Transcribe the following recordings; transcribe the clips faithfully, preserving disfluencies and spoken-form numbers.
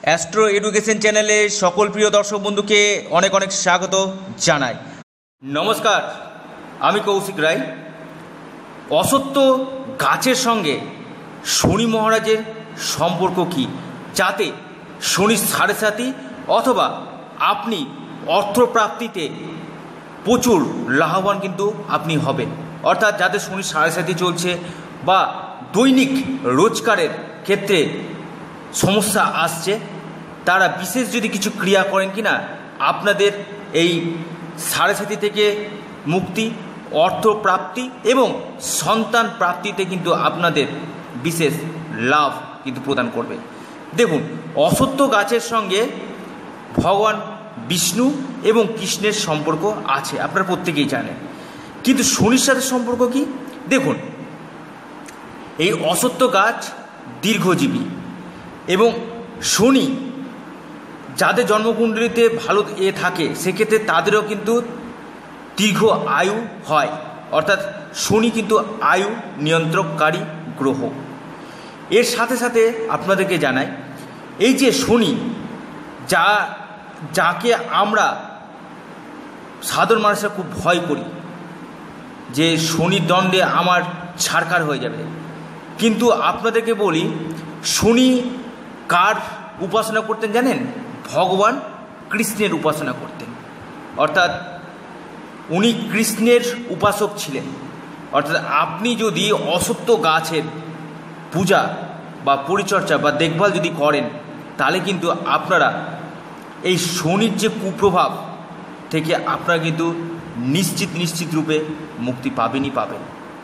Astro education চ্যানেলে সকল প্রিয় দর্শক বন্ধুকে অনেক অনেক স্বাগত জানাই। নমস্কার, আমি কৌশিক রায়। অসত্য গাছের সঙ্গে শনি মহারাজের সম্পর্ক কি, যাতে শনির সাড়ে সাথী অথবা আপনি অর্থপ্রাপ্তিতে প্রচুর লাভবান কিন্তু আপনি হবেন। অর্থাৎ যাদের শনির সাড়ে সাথী চলছে বা দৈনিক রোজগারের ক্ষেত্রে সমস্যা আসছে, তারা বিশেষ যদি কিছু ক্রিয়া করেন কি না, আপনাদের এই সাড়ে সাথী থেকে মুক্তি, অর্থপ্রাপ্তি এবং সন্তান প্রাপ্তিতে কিন্তু আপনাদের বিশেষ লাভ কিন্তু প্রদান করবে। দেখুন, অসত্য গাছের সঙ্গে ভগবান বিষ্ণু এবং কৃষ্ণের সম্পর্ক আছে, আপনারা প্রত্যেকেই জানেন। কিন্তু শনির সাথে সম্পর্ক কি? দেখুন, এই অসত্য গাছ দীর্ঘজীবী এবং শনি যাদের জন্মকুণ্ডলিতে ভালো এ থাকে, সেক্ষেত্রে তাদেরও কিন্তু দীর্ঘ আয়ু হয়। অর্থাৎ শনি কিন্তু আয়ু নিয়ন্ত্রণকারী গ্রহ। এর সাথে সাথে আপনাদেরকে জানাই, এই যে শনি, যা যাকে আমরা সাধারণ মানুষরা খুব ভয় করি যে শনির দণ্ডে আমার ছারকার হয়ে যাবে, কিন্তু আপনাদেরকে বলি, শনি কার উপাসনা করতেন জানেন? ভগবান কৃষ্ণের উপাসনা করতেন। অর্থাৎ উনি কৃষ্ণের উপাসক ছিলেন। অর্থাৎ আপনি যদি অসত্য গাছের পূজা বা পরিচর্যা বা দেখভাল যদি করেন, তাহলে কিন্তু আপনারা এই শনির যে কুপ্রভাব থেকে আপনারা কিন্তু নিশ্চিত নিশ্চিত রূপে মুক্তি পাবেনই পাবেন।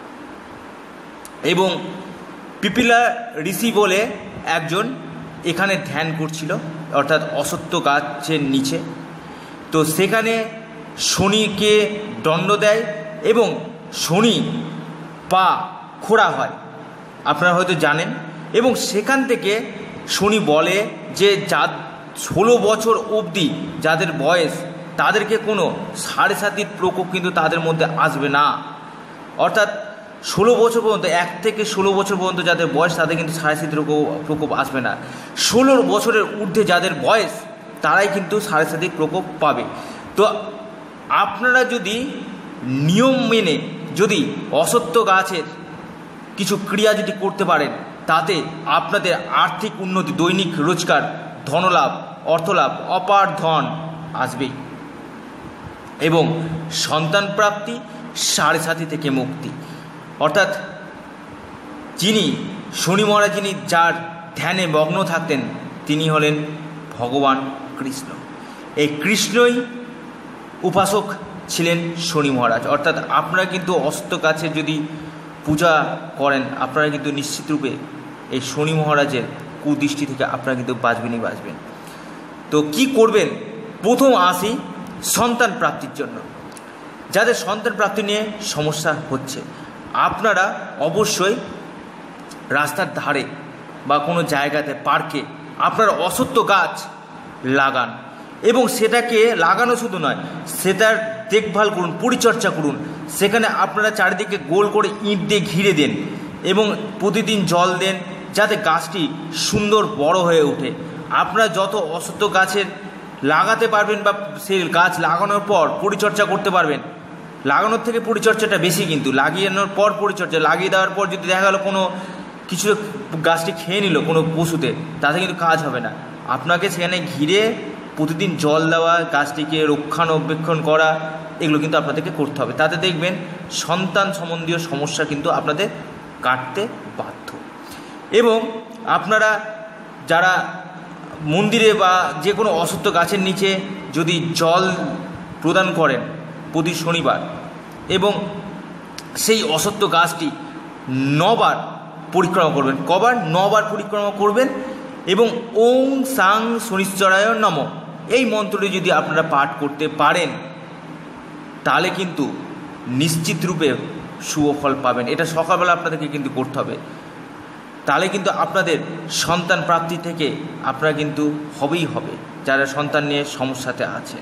এবং পিপিলা ঋষি বলে একজন এখানে ধ্যান করছিল, অর্থাৎ অসত্য গাছের নিচে। তো সেখানে শনিকে দণ্ড দেয় এবং শনি পা খোঁড়া হয়, আপনারা হয়তো জানেন। এবং সেখান থেকে শনি বলে যে যা ষোলো বছর অবধি যাদের বয়স, তাদেরকে কোনো সাড়ে সাতির প্রকোপ কিন্তু তাদের মধ্যে আসবে না। অর্থাৎ ষোলো বছর পর্যন্ত, এক থেকে ষোলো বছর পর্যন্ত যাদের বয়স, তাদের কিন্তু সাড়ে সাতির প্রকোপ আসবে না। ষোলো বছরের ঊর্ধ্বে যাদের বয়স, তারাই কিন্তু সাড়ে সাতির প্রকোপ পাবে। তো আপনারা যদি নিয়ম মেনে যদি অসত্য গাছের কিছু ক্রিয়া যদি করতে পারেন, তাতে আপনাদের আর্থিক উন্নতি, দৈনিক রোজগার, ধনলাভ, অর্থলাভ, অপার ধন আসবেই এবং সন্তান প্রাপ্তি, সাড়ে সাথী থেকে মুক্তি। অর্থাৎ যিনি শনি মহারাজ, যিনি যার ধ্যানে মগ্ন থাকতেন, তিনি হলেন ভগবান কৃষ্ণ। এই কৃষ্ণই উপাসক ছিলেন শনি মহারাজ। অর্থাৎ আপনারা কিন্তু অসত্য গাছের যদি পূজা করেন, আপনারা কিন্তু নিশ্চিত রূপে এই শনি মহারাজের কুদৃষ্টি থেকে আপনারা কিন্তু বাঁচবেনই বাঁচবেন। তো কি করবেন? প্রথম আসি সন্তান প্রাপ্তির জন্য। যাদের সন্তান প্রাপ্তি নিয়ে সমস্যা হচ্ছে, আপনারা অবশ্যই রাস্তার ধারে বা কোনো জায়গাতে, পার্কে আপনারা অসত্য গাছ লাগান এবং সেটাকে লাগানো শুধু নয়, সেটার দেখভাল করুন, পরিচর্যা করুন। সেখানে আপনারা চারিদিকে গোল করে ইঁট দিয়ে ঘিরে দেন এবং প্রতিদিন জল দেন, যাতে গাছটি সুন্দর বড় হয়ে ওঠে। আপনারা যত অসত্য গাছের লাগাতে পারবেন বা সেই গাছ লাগানোর পর পরিচর্যা করতে পারবেন, লাগানোর থেকে পরিচর্যাটা বেশি, কিন্তু লাগিয়ে পর পরিচর্যা, লাগিয়ে দেওয়ার পর যদি দেখা গেলো কোনো কিছু গাছটি খেয়ে নিল কোনো পশুতে, তাতে কিন্তু কাজ হবে না। আপনাকে সেখানে ঘিরে প্রতিদিন জল দেওয়া, গাছটিকে রক্ষণাবেক্ষণ করা, এগুলো কিন্তু আপনাদেরকে করতে হবে। তাতে দেখবেন সন্তান সম্বন্ধীয় সমস্যা কিন্তু আপনাদের কাটতে বাধ্য। এবং আপনারা যারা মন্দিরে বা যে কোনো অসত্য গাছের নিচে যদি জল প্রদান করেন প্রতি শনিবার, এবং সেই অসত্য গাছটি নবার পরিক্রমা করবেন। কবার? নবার পরিক্রমা করবেন এবং ওং সাং শনিশ্চরায় নমঃ এই মন্ত্রটি যদি আপনারা পাঠ করতে পারেন, তাহলে কিন্তু নিশ্চিত রূপে শুভ ফল পাবেন। এটা সকালবেলা আপনাদেরকে কিন্তু করতে হবে। তাহলে কিন্তু আপনাদের সন্তান প্রাপ্তি থেকে আপনারা কিন্তু হবেই হবে, যারা সন্তান নিয়ে সমস্যাতে আছে।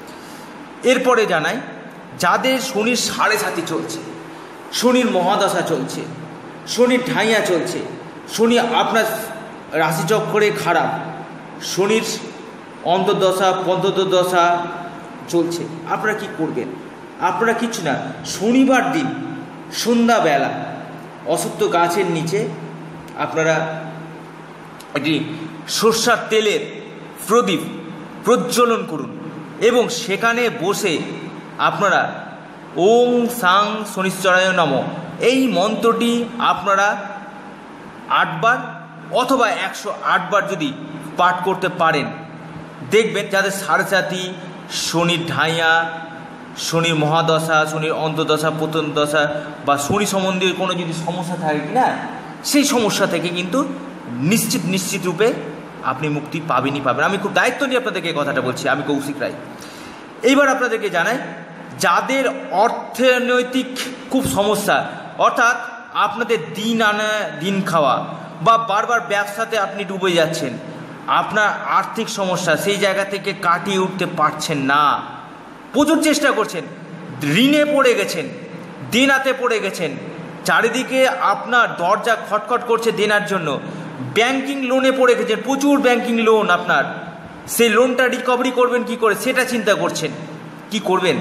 এরপরে জানাই, যাদের শনির সাড়ে সাথী চলছে, শনির মহাদশা চলছে, শনির ঢাইয়া চলছে, শনি আপনার রাশিচক্রে খারাপ, শনির অন্তর্দশা পঞ্চদশা চলছে, আপনারা কি করবেন? আপনারা কিছু না, শনিবার দিন সন্ধ্যাবেলা অশ্বত্থ গাছের নিচে আপনারা একটি সর্ষার তেলের প্রদীপ প্রজ্বলন করুন এবং সেখানে বসে আপনারা ওং সাং শনিশ্চরায় নমঃ এই মন্ত্রটি আপনারা আটবার অথবা একশো আটবার যদি পাঠ করতে পারেন, দেখবেন যাদের সাড়ে সাতি, শনির ঢাইয়া, শনির মহাদশা, শনির অন্তর্দশা প্রথম দশা বা শনি সম্বন্ধীয় কোনো যদি সমস্যা থাকে কি না, সেই সমস্যা থেকে কিন্তু নিশ্চিত নিশ্চিত রূপে আপনি মুক্তি পাবেনই পাবেন। আমি খুব দায়িত্ব নিয়ে আপনাদেরকে এই কথাটা বলছি, আমি কৌশিক রায়। এইবার আপনাদেরকে জানাই, যাদের অর্থনৈতিক খুব সমস্যা, অর্থাৎ আপনাদের দিন আনা দিন খাওয়া বা বারবার ব্যবসাতে আপনি ডুবে যাচ্ছেন, আপনার আর্থিক সমস্যা, সেই জায়গা থেকে কাটিয়ে উঠতে পারছেন না, প্রচুর চেষ্টা করছেন, ঋণে পড়ে গেছেন, দেনাতে পড়ে গেছেন, চারিদিকে আপনার দরজা খটখট করছে দেনার জন্য, ব্যাংকিং লোনে পড়ে গেছেন, প্রচুর ব্যাংকিং লোন আপনার, সেই লোনটা রিকভারি করবেন কি করে সেটা চিন্তা করছেন, কি করবেন?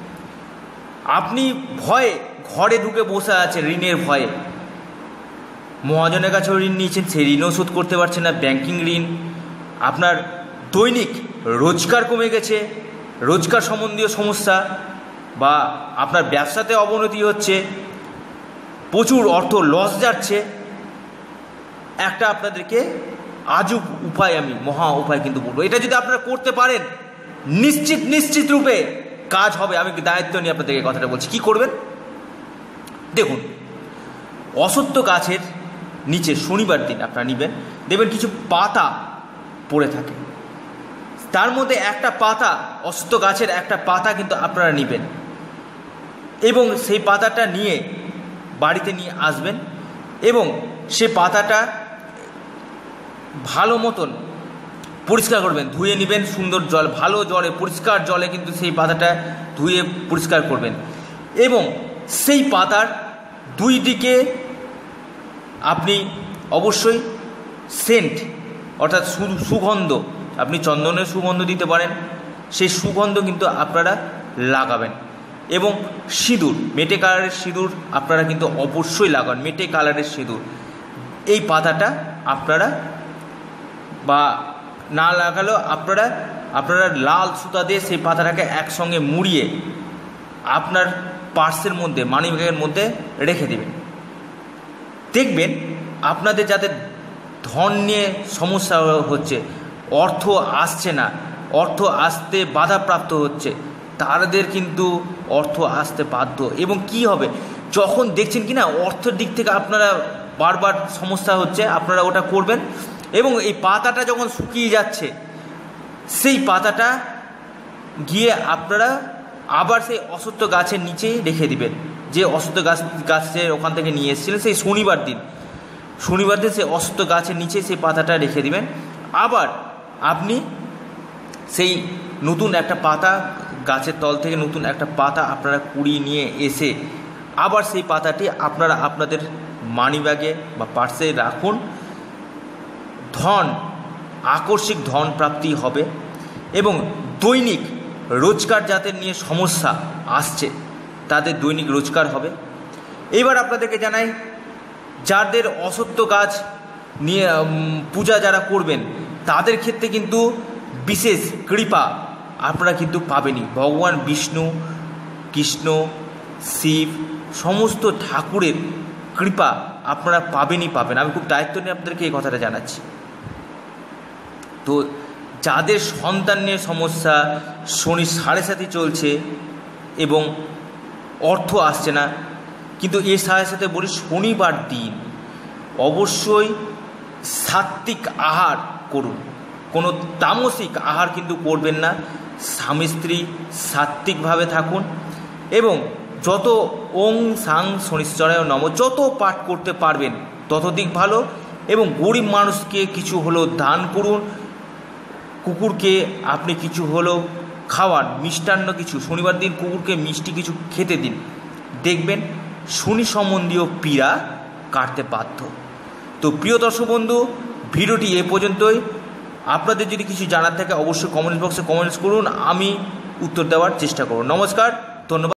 আপনি ভয়ে ঘরে ঢুকে বসে আছেন ঋণের ভয়ে, মহাজনের কাছেও ঋণ নিয়েছেন, সেই ঋণও শোধ করতে পারছেন না, ব্যাংকিং ঋণ, আপনার দৈনিক রোজগার কমে গেছে, রোজগার সম্বন্ধীয় সমস্যা বা আপনার ব্যবসাতে অবনতি হচ্ছে, প্রচুর অর্থ লস যাচ্ছে। একটা আপনাদেরকে আজব উপায়, আমি মহা উপায় কিন্তু বলবো, এটা যদি আপনারা করতে পারেন নিশ্চিত নিশ্চিত রূপে কাজ হবে। আমি দায়িত্ব নিয়ে আপনাদেরকে কথাটা বলছি, কি করবেন দেখুন। অশ্বত্থ গাছের নিচে শনিবার দিন আপনারা নেবেন, দেখবেন কিছু পাতা পড়ে থাকে, তার মধ্যে একটা পাতা, অশ্বত্থ গাছের একটা পাতা কিন্তু আপনারা নেবেন এবং সেই পাতাটা নিয়ে বাড়িতে নিয়ে আসবেন এবং সে পাতাটা ভালো মতন পরিষ্কার করবেন, ধুয়ে নেবেন, সুন্দর জল, ভালো জলে, পরিষ্কার জলে কিন্তু সেই পাতাটা ধুয়ে পরিষ্কার করবেন এবং সেই পাতার দুই দিকে আপনি অবশ্যই সেন্ট অর্থাৎ সুগন্ধ, আপনি চন্দনের সুগন্ধ দিতে পারেন, সেই সুগন্ধ কিন্তু আপনারা লাগাবেন এবং সিঁদুর, মেটে কালারের সিঁদুর আপনারা কিন্তু অবশ্যই লাগান, মেটে কালারের সিঁদুর। এই পাতাটা আপনারা বা না লাগালেও আপনারা আপনারা লাল সুতা দিয়ে সেই পাতাটাকে একসঙ্গে মুড়িয়ে আপনার পার্সের মধ্যে, মানি ব্যাগের মধ্যে রেখে দেবেন। দেখবেন আপনাদের যাদের ধন নিয়ে সমস্যা হচ্ছে, অর্থ আসছে না, অর্থ আসতে বাধাপ্রাপ্ত হচ্ছে, তাদের কিন্তু অর্থ আসতে বাধ্য। এবং কি হবে, যখন দেখছেন কি না অর্থের দিক থেকে আপনারা বারবার সমস্যা হচ্ছে, আপনারা ওটা করবেন এবং এই পাতাটা যখন শুকিয়ে যাচ্ছে, সেই পাতাটা গিয়ে আপনারা আবার সেই অশ্বত্থ গাছের নিচেই রেখে দিবেন, যে অশ্বত্থ গাছ গাছের ওখান থেকে নিয়ে এসেছিলেন সেই শনিবার দিন, শনিবার দিন সেই অশ্বত্থ গাছের নিচে সেই পাতাটা রেখে দিবেন। আবার আপনি সেই নতুন একটা পাতা, গাছের তল থেকে নতুন একটা পাতা আপনারা কুড়িয়ে নিয়ে এসে আবার সেই পাতাটি আপনারা আপনাদের মানি ব্যাগে বা পার্সে রাখুন। ধন, আকস্মিক ধন প্রাপ্তি হবে এবং দৈনিক রোজগার যাদের নিয়ে সমস্যা আসছে তাদের দৈনিক রোজগার হবে। এবার আপনাদেরকে জানাই, যাদের অশ্বত্থ গাছ নিয়ে পূজা যারা করবেন তাদের ক্ষেত্রে কিন্তু বিশেষ কৃপা আপনারা কিন্তু পাবেনই। ভগবান বিষ্ণু, কৃষ্ণ, শিব সমস্ত ঠাকুরের কৃপা আপনারা পাবেনই পাবেন। আমি খুব দায়িত্ব নিয়ে আপনাদেরকে এই কথাটা জানাচ্ছি। তো যাদের সন্তান নিয়ে সমস্যা, শনি সাড়ে সাথে চলছে এবং অর্থ আসছে না, কিন্তু এর সাথে সাথে বলি শনিবার দিন অবশ্যই সাত্ত্বিক আহার করুন, কোনো তামসিক আহার কিন্তু করবেন না। স্বামী স্ত্রী সাত্ত্বিকভাবে থাকুন এবং যত ওং সাং শনিশ্চরায় নমঃ যত পাঠ করতে পারবেন ততদিক ভালো এবং গরিব মানুষকে কিছু হলেও দান করুন, কুকুরকে আপনি কিছু হলেও খাওয়ান, মিষ্টান্ন কিছু, শনিবার দিন কুকুরকে মিষ্টি কিছু খেতে দিন, দেখবেন শনি সম্বন্ধীয় পীড়া কাটতে বাধ্য। তো প্রিয় দর্শক বন্ধু, ভিডিওটি এ পর্যন্তই। আপনাদের যদি কিছু জানার থাকে অবশ্যই কমেন্ট বক্সে কমেন্টস করুন, আমি উত্তর দেওয়ার চেষ্টা করব। নমস্কার, ধন্যবাদ।